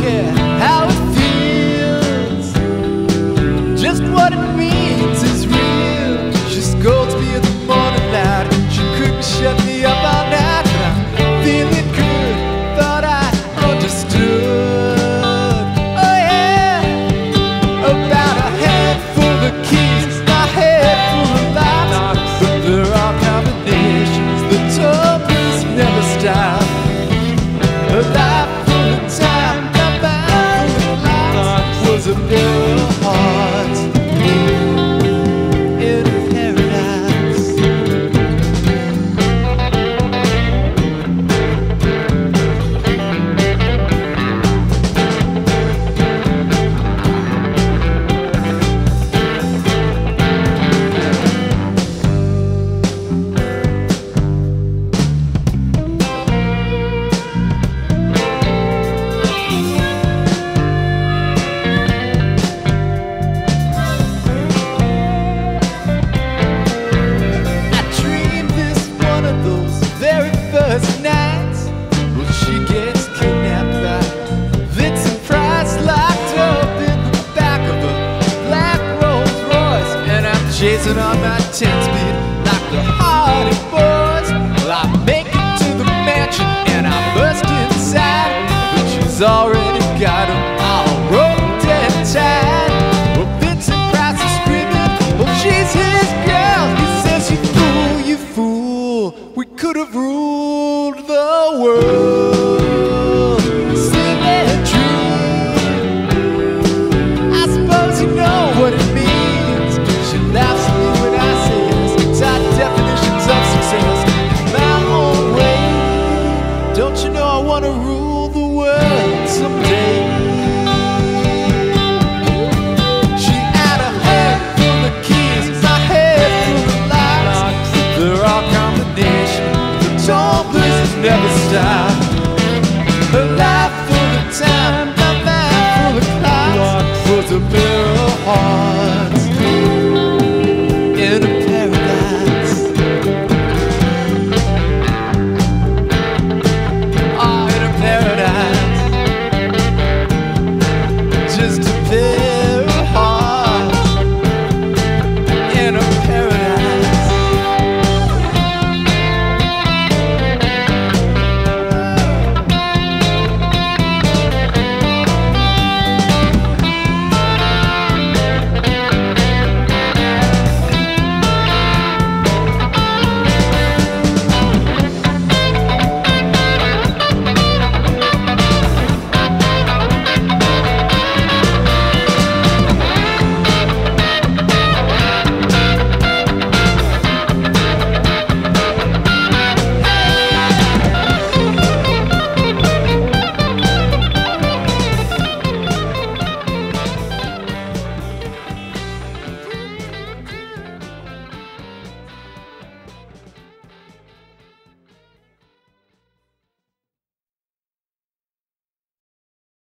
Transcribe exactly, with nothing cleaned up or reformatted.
yeah, how it feels, just what it means is real. She scolds me in the morning light, she couldn't shut me up all night, but I'm feeling good, thought I understood. Oh yeah, about a handful of keys, my head full of locks, but there are combinations that told me never stop. A life full of time, my mind full of lights, was a little heart in paradise. Nights, well, she gets kidnapped by Vincent Price, locked up in the back of a black Rolls Royce, and I'm chasing on my ten-speed